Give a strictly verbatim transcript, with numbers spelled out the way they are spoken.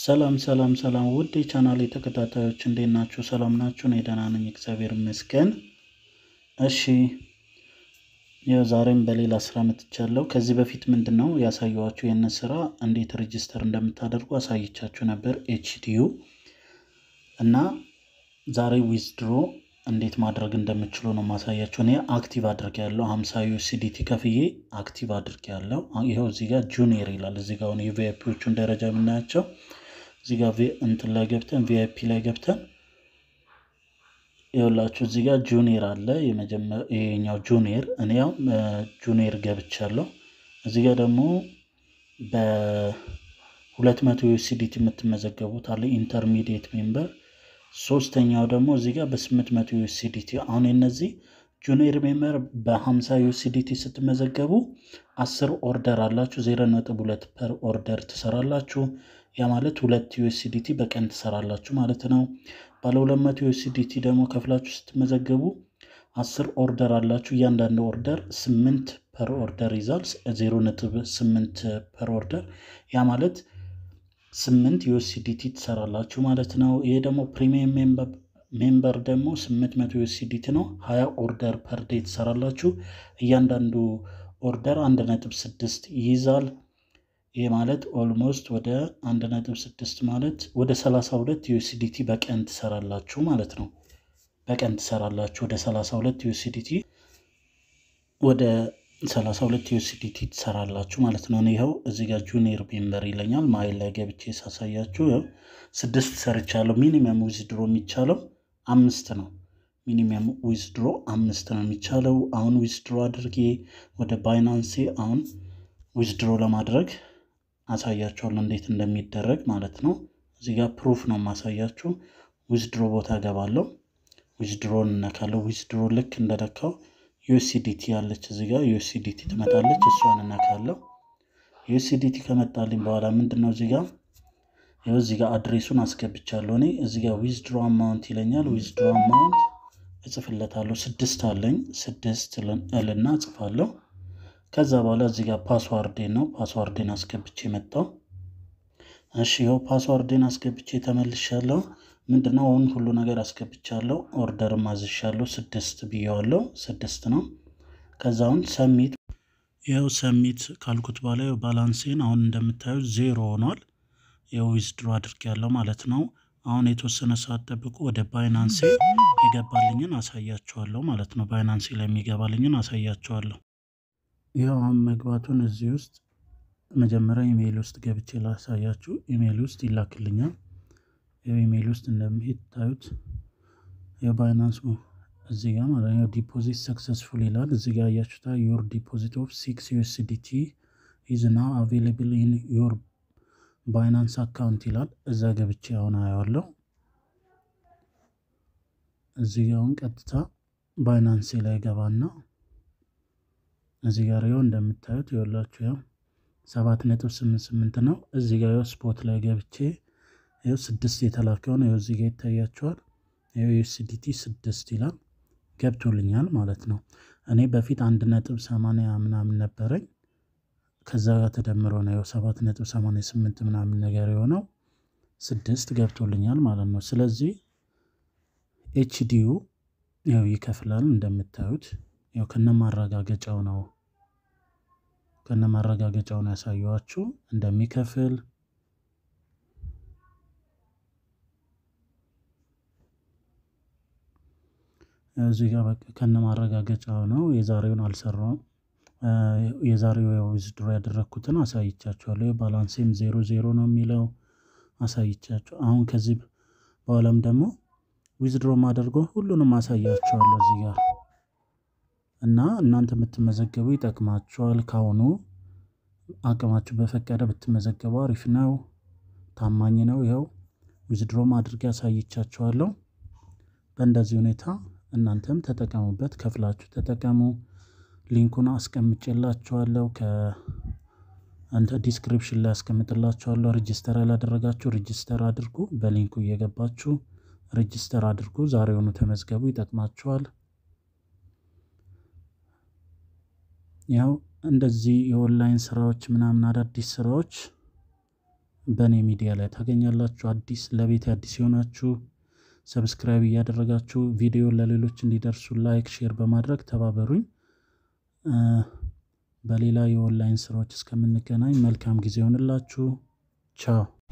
ሰላም ሰላም ሰላም ውድ የቻናሌ ተከታታዮች እንዴት ናችሁ? ሰላም ናችሁ? እኔ ደህና ነኝ እግዚአብሔር ይመስገን። እሺ ያው ዛሬም በሌላ ስራ መጥቻለሁ። ከዚህ በፊት ምንድነው ያሳየኋችሁ የነ ስራ እንዴት ሬጂስተር እንደምታደርጉ አሳይቻችሁ ነበር ኤችቲዩ እና ዛሬ ዊዝድሮ እንዴት ማድረግ እንደምትችሉ ነው ማሳያችሁ። እኔ አክቲቭ አድርጌያለሁ ሃምሳ ዩኤስዲቲ ከፍዬ አክቲቭ አድርጌያለሁ። ይሄው እዚህ ጋር ጁኒየር ይላል። እዚህ ጋር ነው የቪአይፒዎቹን ደረጃ የምናያቸው። እዚህ ጋር እንትን ላይ ገብተን ቪአይፒ ላይ ገብተን ይኸውላችሁ እዚህ ጋር ጁኒየር አለ። የመጀመሪያው ይሄኛው ጁኒየር እኔ ያው ጁኒየር ገብቻለሁ። እዚህ ጋር ደግሞ በ200 ዩኤስዲቲ የምትመዘገቡት አለ ኢንተርሚዲየት ሜምበር። ሶስተኛው ደግሞ እዚህ ጋር በ800 ዩኤስዲቲ። አሁን እነዚህ ጁኒየር ሜምበር በ50 ዩኤስዲቲ ስትመዘገቡ አስር ኦርደር አላችሁ ዜሮ ነጥብ ሁለት ፐር ኦርደር ትሰራላችሁ። ያ ማለት ሁለት ዩኤስዲቲ በቀን ትሰራላችሁ ማለት ነው። ባለ ሁለት መቶ ዩኤስዲቲ ደግሞ ከፍላችሁ ስትመዘገቡ አስር ኦርደር አላችሁ። እያንዳንዱ ኦርደር ስምንት ፐር ኦርደር ይዛል ዜሮ ነጥብ ስምንት ፐር ኦርደር። ያ ማለት ስምንት ዩኤስዲቲ ትሰራላችሁ ማለት ነው። ይሄ ደግሞ ፕሪሚየም ሜምበር ሜምበር ደግሞ ስምንት መቶ ዩኤስዲቲ ነው። ሃያ ኦርደር ፐር ዴይ ትሰራላችሁ። እያንዳንዱ ኦርደር አንድ ነጥብ ስድስት ይይዛል። ይሄ ማለት ኦልሞስት ወደ አንድ ነጥብ ስድስት ማለት ወደ ሰላሳ ሁለት ዩኤስዲቲ በቀን ትሰራላችሁ ማለት ነው። በቀን ትሰራላችሁ ወደ ሰላሳ ሁለት ዩኤስዲቲ ወደ ሰላሳ ሁለት ዩኤስዲቲ ትሰራላችሁ ማለት ነው። ይሄው እዚህ ጋር ጁኒየር ሜምበር ይለኛል። ማይል ላይ ገብቼ ሳሳያችሁ ያው ስድስት ሰርቻለሁ። ሚኒመም ዊዝድሮ የሚቻለው አምስት ነው። ሚኒመም ዊዝድሮ አምስት ነው የሚቻለው። አሁን ዊዝድሮ አድርጌ ወደ ባይናንስ አሁን ዊዝድሮ ለማድረግ አሳያችኋለሁ እንዴት እንደሚደረግ ማለት ነው። እዚህ ጋር ፕሩፍ ነው ማሳያችሁ። ዊዝድሮ ቦታ ገባለሁ። ዊዝድሮን እነካለሁ። ዊዝድሮ ልክ እንደነካው ዩኤስዲቲ ያለች እዚህ ጋር ዩኤስዲቲ ትመጣለች። እሷን እነካለሁ። ዩኤስዲቲ ከመጣልኝ በኋላ ምንድነው እዚህ ጋር ይኸው እዚህ ጋር አድሬሱን አስገብቻለሁ። እኔ እዚህ ጋር ዊዝድሮ አማውንት ይለኛል። ዊዝድሮ አማውንት እጽፍለታለሁ። ስድስት አለኝ። ስድስት እልና እጽፋለሁ። ከዛ በኋላ እዚህ ጋር ፓስዋርዴን ነው ፓስዋርዴን አስገብቼ መጣሁ። እሺ ይኸው ፓስዋርዴን አስገብቼ ተመልሻለሁ። ምንድነው አሁን ሁሉ ነገር አስገብቻለሁ። ኦርደርም አዝሻለሁ። ስድስት ብየዋለሁ። ስድስት ነው። ከዛውን ሰሚት ይኸው ሰሚት ካልኩት በኋላ ይኸው ባላንሴን አሁን እንደምታዩት ዜሮ ሆኗል። ይኸው ዊዝድሮ አድርጌያለሁ ማለት ነው። አሁን የተወሰነ ሰዓት ጠብቁ። ወደ ባይናንስ የገባልኝን አሳያችኋለሁ ማለት ነው። ባይናንስ ላይ የሚገባልኝን አሳያችኋለሁ። ይኸው አሁን መግባቱን እዚህ ውስጥ መጀመሪያ ኢሜይል ውስጥ ገብቼ ላሳያችሁ። ኢሜይል ውስጥ ይላክልኛል። ይኸው ኢሜይል ውስጥ እንደምታዩት የባይናንስ እዚህ ጋር ማለት ነው ዲፖዚት ሰክሰስፉል ይላል። እዚህ ጋር ያያችሁታ ዮር ዲፖዚት ኦፍ ሲክስ ዩኤስዲቲ ኢዝ ናው አቬይላብል ኢን ዮር ባይናንስ አካውንት ይላል። እዛ ገብቼ አሁን አያዋለሁ። እዚህ ጋር አሁን ቀጥታ ባይናንስ ላይ ገባና እዚህ ጋር ይኸው እንደምታዩት ይኸውላችሁ ያው ሰባት ነጥብ ስምንት ስምንት ነው። እዚህ ጋር ያው ስፖት ላይ ገብቼ ይኸው ስድስት የተላከው ነው። ይኸው እዚህ ጋር ይታያችኋል። ይኸው ዩኤስዲቲ ስድስት ይላል ገብቶልኛል ማለት ነው። እኔ በፊት አንድ ነጥብ ሰማንያ ምናምን ነበረኝ። ከዛ ጋር ተደምሮ ነው ይኸው ሰባት ነጥብ ሰማንያ ስምንት ምናምን ነገር የሆነው ስድስት ገብቶልኛል ማለት ነው። ስለዚህ ኤችዲዩ ያው ይከፍላል እንደምታዩት ያው ከነማረጋገጫው ነው ከነማረጋገጫው ነው ያሳየኋችሁ እንደሚከፍል። እዚህ ጋር በቃ ከነማረጋገጫው ነው። የዛሬውን አልሰራውም። የዛሬው ያው ዊዝድሮ ያደረኩትን አሳይቻችኋለሁ። ባላንሴም ዜሮ ዜሮ ነው የሚለው አሳይቻችሁ። አሁን ከዚህ በኋላም ደግሞ ዊዝድሮ ማድረገው ሁሉንም አሳያችኋለሁ እዚህ ጋር እና እናንተ የምትመዘገቡ ይጠቅማችኋል። ካሁኑ አቅማችሁ በፈቀደ ብትመዘገቡ አሪፍ ነው። ታማኝ ነው። ይኸው ዊዝድሮ ማድረግ አሳይቻችኋለሁ። በእንደዚህ ሁኔታ እናንተም ተጠቀሙበት። ከፍላችሁ ተጠቀሙ። ሊንኩን አስቀምጬላችኋለሁ ከአንተ ዲስክሪፕሽን ላይ አስቀምጥላችኋለሁ። ሬጂስተር ያላደረጋችሁ ሬጂስተር አድርጉ። በሊንኩ እየገባችሁ ሬጂስተር አድርጉ። ዛሬውኑ ተመዝገቡ። ይጠቅማችኋል። ያው እንደዚህ የኦንላይን ስራዎች ምናምን አዳዲስ ስራዎች በእኔ ሚዲያ ላይ ታገኛላችሁ። አዲስ ለቤት አዲስ የሆናችሁ ሰብስክራይብ እያደረጋችሁ ቪዲዮ ለሌሎች እንዲደርሱ ላይክ፣ ሼር በማድረግ ተባበሩኝ። በሌላ የኦንላይን ስራዎች እስከምንገናኝ መልካም ጊዜ ይሆንላችሁ። ቻው